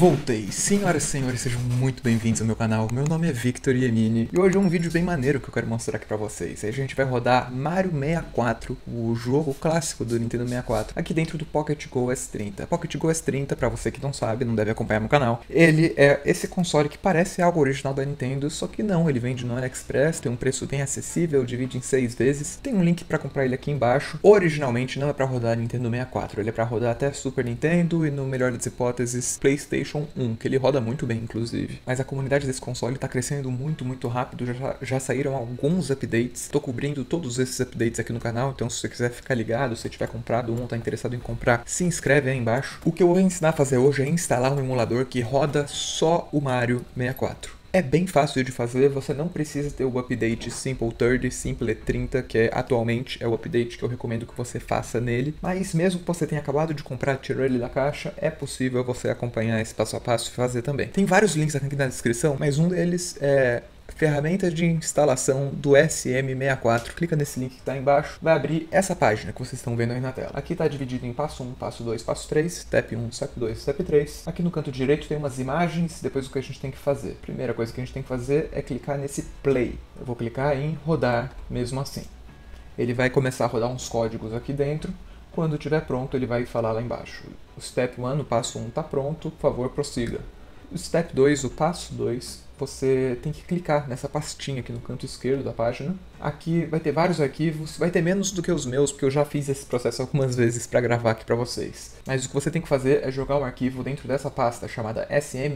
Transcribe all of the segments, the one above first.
Voltei! Senhoras e senhores, sejam muito bem-vindos ao meu canal. Meu nome é Victor Yemini e hoje é um vídeo bem maneiro que eu quero mostrar aqui pra vocês. A gente vai rodar Mario 64, o jogo clássico do Nintendo 64, aqui dentro do Pocket Go S30. Pocket Go S30, pra você que não sabe, não deve acompanhar meu canal, ele é esse console que parece algo original da Nintendo, só que não, ele vende no AliExpress, tem um preço bem acessível, divide em 6 vezes, tem um link pra comprar ele aqui embaixo. Originalmente não é pra rodar Nintendo 64, ele é pra rodar até Super Nintendo e, no melhor das hipóteses, PlayStation 1, que ele roda muito bem, inclusive. Mas a comunidade desse console tá crescendo muito rápido, já saíram alguns updates. Tô cobrindo todos esses updates aqui no canal, então se você quiser ficar ligado, se tiver comprado um ou tá interessado em comprar, se inscreve aí embaixo. O que eu vou ensinar a fazer hoje é instalar um emulador que roda só o Mario 64. É bem fácil de fazer, você não precisa ter o update Simple 30, Simple 30, que atualmente é o update que eu recomendo que você faça nele. Mas mesmo que você tenha acabado de comprar, tirou ele da caixa, é possível você acompanhar esse passo a passo e fazer também. Tem vários links aqui na descrição, mas um deles é ferramenta de instalação do SM64. Clica nesse link que está embaixo, vai abrir essa página que vocês estão vendo aí na tela. Aqui está dividido em passo 1, passo 2, passo 3, step 1, step 2, step 3. Aqui no canto direito tem umas imagens, depois o que a gente tem que fazer. Primeira coisa que a gente tem que fazer é clicar nesse play. Eu vou clicar em rodar mesmo assim. Ele vai começar a rodar uns códigos aqui dentro. Quando estiver pronto, ele vai falar lá embaixo: o step 1, o passo 1 está pronto, por favor prossiga. O step 2, o passo 2, você tem que clicar nessa pastinha aqui no canto esquerdo da página. Aqui vai ter vários arquivos, vai ter menos do que os meus, porque eu já fiz esse processo algumas vezes para gravar aqui para vocês. Mas o que você tem que fazer é jogar um arquivo dentro dessa pasta chamada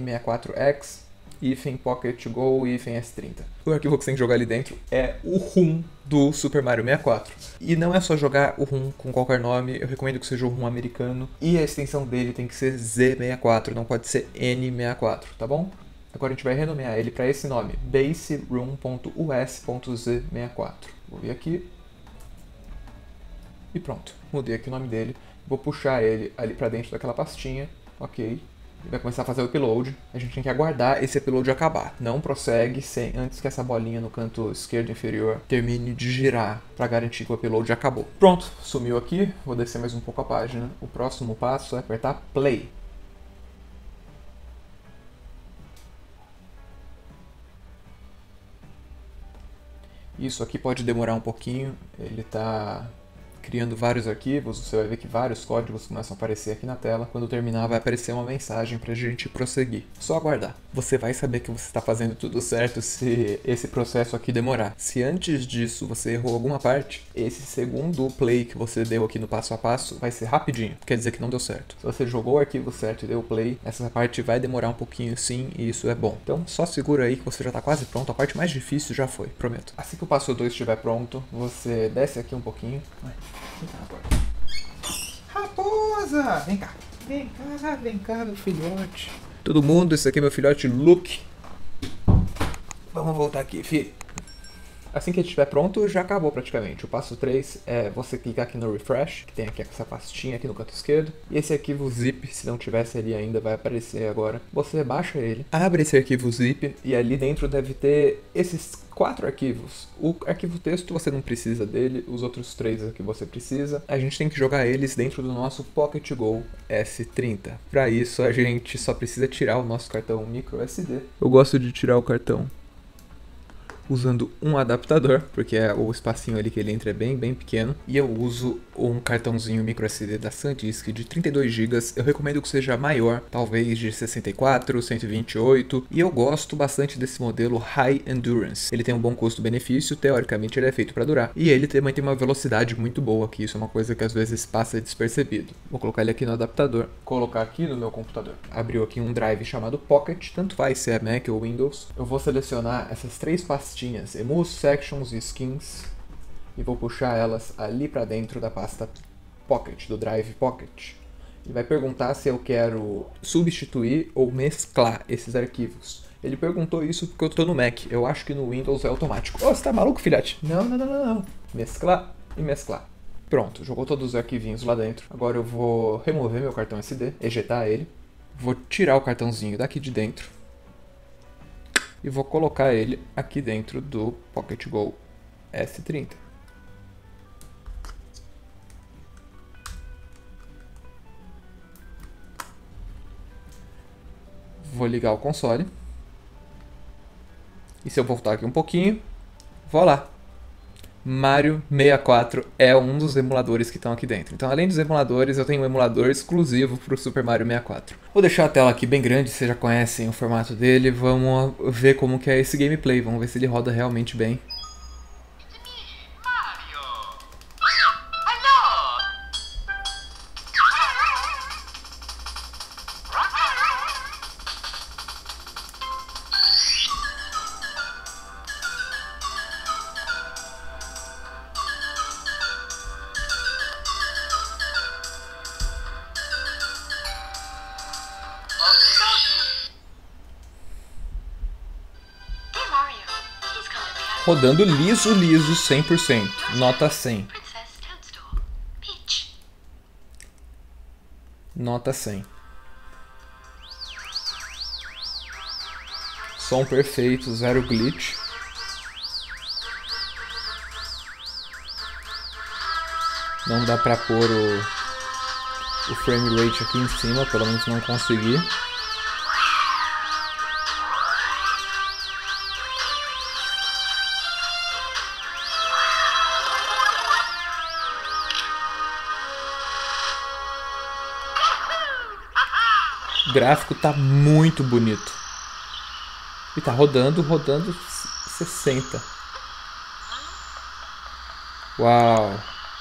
SM64X Pocket Go S30. O arquivo que você tem que jogar ali dentro é o ROM do Super Mario 64. E não é só jogar o ROM com qualquer nome, eu recomendo que seja o ROM americano. E a extensão dele tem que ser Z64, não pode ser N64, tá bom? Agora a gente vai renomear ele para esse nome, baseroom.us.z64. Vou vir aqui e pronto, mudei aqui o nome dele. Vou puxar ele ali para dentro daquela pastinha, ok. Ele vai começar a fazer o upload. A gente tem que aguardar esse upload acabar. Não prossegue antes que essa bolinha no canto esquerdo inferior termine de girar, para garantir que o upload acabou. Pronto, sumiu aqui. Vou descer mais um pouco a página. O próximo passo é apertar play. Isso aqui pode demorar um pouquinho. Ele está criando vários arquivos, você vai ver que vários códigos começam a aparecer aqui na tela. Quando terminar vai aparecer uma mensagem para a gente prosseguir. Só aguardar. Você vai saber que você está fazendo tudo certo se esse processo aqui demorar. Se antes disso você errou alguma parte, esse segundo play que você deu aqui no passo a passo vai ser rapidinho, quer dizer que não deu certo. Se você jogou o arquivo certo e deu play, essa parte vai demorar um pouquinho sim, e isso é bom. Então só segura aí que você já está quase pronto, a parte mais difícil já foi, prometo. Assim que o passo 2 estiver pronto, você desce aqui um pouquinho. Raposa! Vem cá, vem cá, meu filhote. Todo mundo, esse aqui é meu filhote Luke. Vamos voltar aqui, filho. Assim que ele estiver pronto, já acabou praticamente. O passo 3 é você clicar aqui no refresh, que tem aqui essa pastinha aqui no canto esquerdo. E esse arquivo zip, se não tivesse ali ainda, vai aparecer agora. Você baixa ele, abre esse arquivo zip e ali dentro deve ter esses 4 arquivos. O arquivo texto você não precisa dele, os outros 3 aqui você precisa. A gente tem que jogar eles dentro do nosso Pocket Go S30. Para isso a gente só precisa tirar o nosso cartão microSD. Eu gosto de tirar o cartão usando um adaptador, porque o espacinho ali que ele entra é bem pequeno. E eu uso um cartãozinho microSD da SanDisk de 32 GB. Eu recomendo que seja maior, talvez de 64, 128. E eu gosto bastante desse modelo High Endurance. Ele tem um bom custo-benefício, teoricamente ele é feito para durar. E ele também tem uma velocidade muito boa, que isso é uma coisa que às vezes passa despercebido. Vou colocar ele aqui no adaptador, colocar aqui no meu computador. Abriu aqui um drive chamado Pocket, tanto faz se é Mac ou Windows. Eu vou selecionar essas 3 pastinhas, Emus, Sections e Skins, e vou puxar elas ali para dentro da pasta Pocket, do Drive Pocket. Ele vai perguntar se eu quero substituir ou mesclar esses arquivos. Ele perguntou isso porque eu tô no Mac, eu acho que no Windows é automático. Ô, você tá maluco, filhote? Não. Mesclar e mesclar. Pronto, jogou todos os arquivinhos lá dentro. Agora eu vou remover meu cartão SD, ejetar ele. Vou tirar o cartãozinho daqui de dentro e vou colocar ele aqui dentro do Pocket Go S30. Vou ligar o console. E se eu voltar aqui um pouquinho, vou lá. Mario 64 é um dos emuladores que estão aqui dentro. Então, além dos emuladores, eu tenho um emulador exclusivo para o Super Mario 64. Vou deixar a tela aqui bem grande, vocês já conhecem o formato dele. Vamos ver como que é esse gameplay, vamos ver se ele roda realmente bem. Rodando liso, 100%. Nota 100. Nota 100. Som perfeito, zero glitch. Não dá pra pôr o frame rate aqui em cima, pelo menos não consegui. O gráfico tá muito bonito. E tá rodando 60. Uau!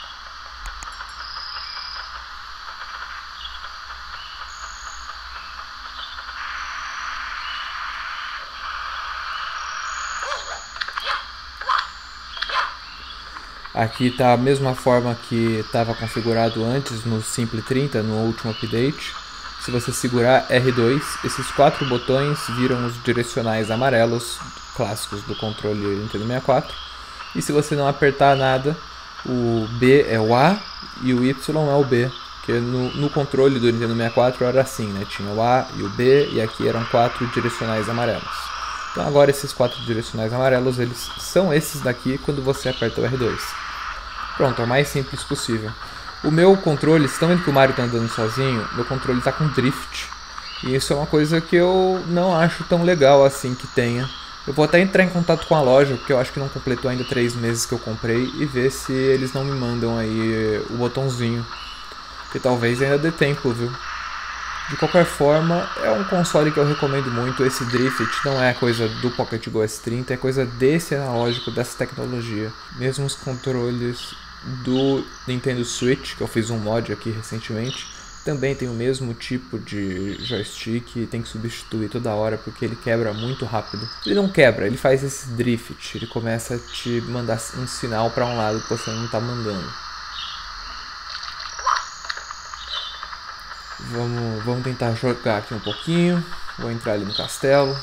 Aqui tá a mesma forma que estava configurado antes no Simple 30, no último update. Se você segurar R2, esses 4 botões viram os direcionais amarelos clássicos do controle Nintendo 64. E se você não apertar nada, o B é o A e o Y é o B. Porque no controle do Nintendo 64 era assim, né? Tinha o A e o B e aqui eram 4 direcionais amarelos. Então agora esses 4 direcionais amarelos, eles são esses daqui quando você aperta o R2. Pronto, é o mais simples possível. O meu controle, vocês estão vendo que o Mario está andando sozinho? Meu controle está com drift. E isso é uma coisa que eu não acho tão legal assim que tenha. Eu vou até entrar em contato com a loja, porque eu acho que não completou ainda 3 meses que eu comprei, e ver se eles não me mandam aí o botãozinho. Que talvez ainda dê tempo, viu? De qualquer forma, é um console que eu recomendo muito. Esse drift não é coisa do Pocket Go S30, é coisa desse analógico, dessa tecnologia. Mesmo os controles do Nintendo Switch, que eu fiz um mod aqui recentemente, também tem o mesmo tipo de joystick e tem que substituir toda hora porque ele quebra muito rápido. Ele não quebra, ele faz esse drift, ele começa a te mandar um sinal para um lado que você não está mandando. Vamos tentar jogar aqui um pouquinho. Vou entrar ali no castelo.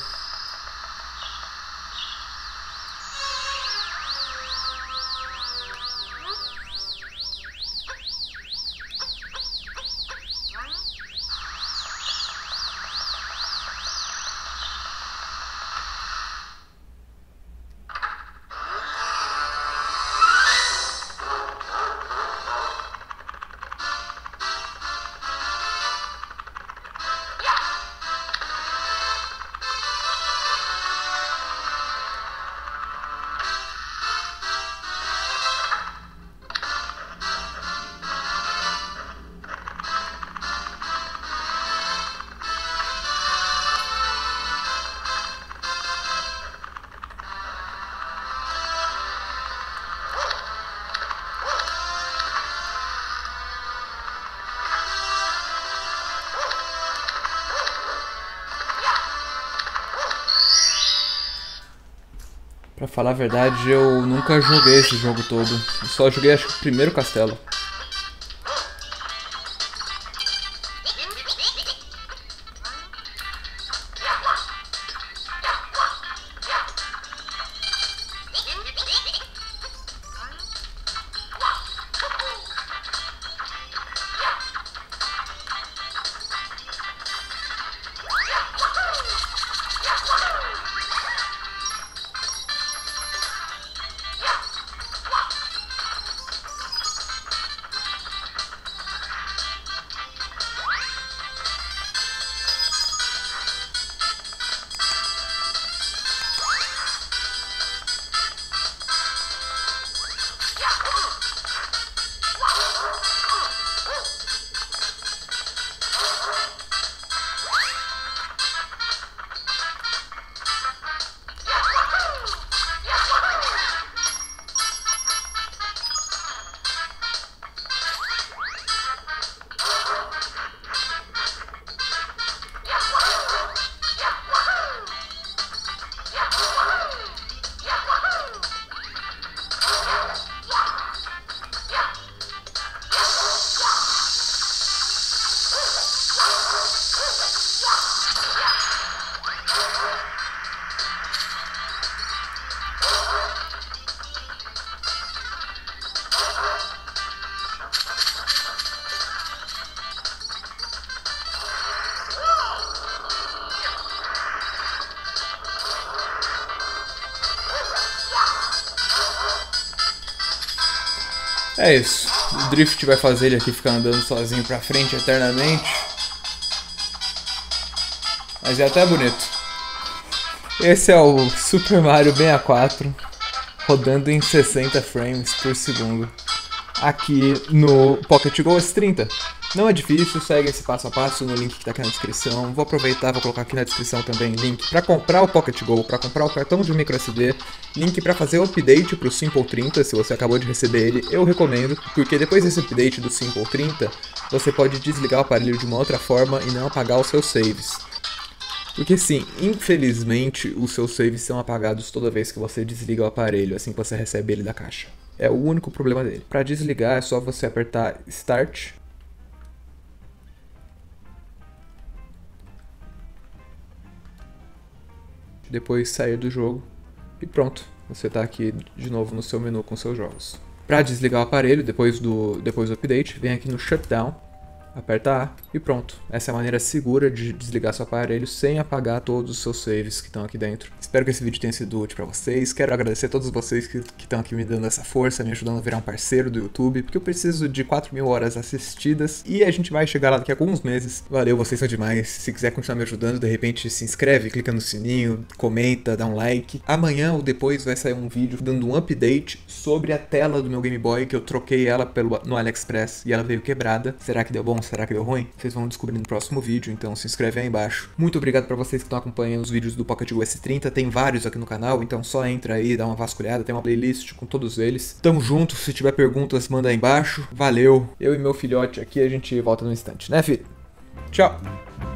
Pra falar a verdade, eu nunca joguei esse jogo todo. Eu só joguei, acho que o primeiro castelo. É isso. O drift vai fazer ele aqui ficar andando sozinho pra frente eternamente. Mas é até bonito. Esse é o Super Mario 64 rodando em 60 frames por segundo aqui no Pocket Go S30. Não é difícil, segue esse passo a passo no link que tá aqui na descrição. Vou aproveitar, vou colocar aqui na descrição também link para comprar o Pocket Go, para comprar o cartão de microSD, link para fazer o update pro Simple 30, se você acabou de receber ele, eu recomendo, porque depois desse update do Simple 30, você pode desligar o aparelho de uma outra forma e não apagar os seus saves. Porque sim, infelizmente os seus saves são apagados toda vez que você desliga o aparelho, assim que você recebe ele da caixa. É o único problema dele. Para desligar é só você apertar Start. Depois sair do jogo e pronto, você está aqui de novo no seu menu com seus jogos. Para desligar o aparelho, depois do update, vem aqui no Shutdown, aperta A e pronto. Essa é a maneira segura de desligar seu aparelho sem apagar todos os seus saves que estão aqui dentro. Espero que esse vídeo tenha sido útil para vocês. Quero agradecer a todos vocês que estão aqui me dando essa força, me ajudando a virar um parceiro do YouTube, porque eu preciso de 4.000 horas assistidas e a gente vai chegar lá daqui a alguns meses. Valeu, vocês são demais. Se quiser continuar me ajudando, de repente se inscreve, clica no sininho, comenta, dá um like. Amanhã ou depois vai sair um vídeo dando um update sobre a tela do meu Game Boy, que eu troquei ela no AliExpress e ela veio quebrada. Será que deu bom? Será que deu ruim? Vocês vão descobrir no próximo vídeo, então se inscreve aí embaixo. Muito obrigado pra vocês que estão acompanhando os vídeos do Pocket Go S30, tem vários aqui no canal, então só entra aí, dá uma vasculhada, tem uma playlist com todos eles. Tamo junto, se tiver perguntas, manda aí embaixo. Valeu, eu e meu filhote aqui, a gente volta no instante, né, filho? Tchau!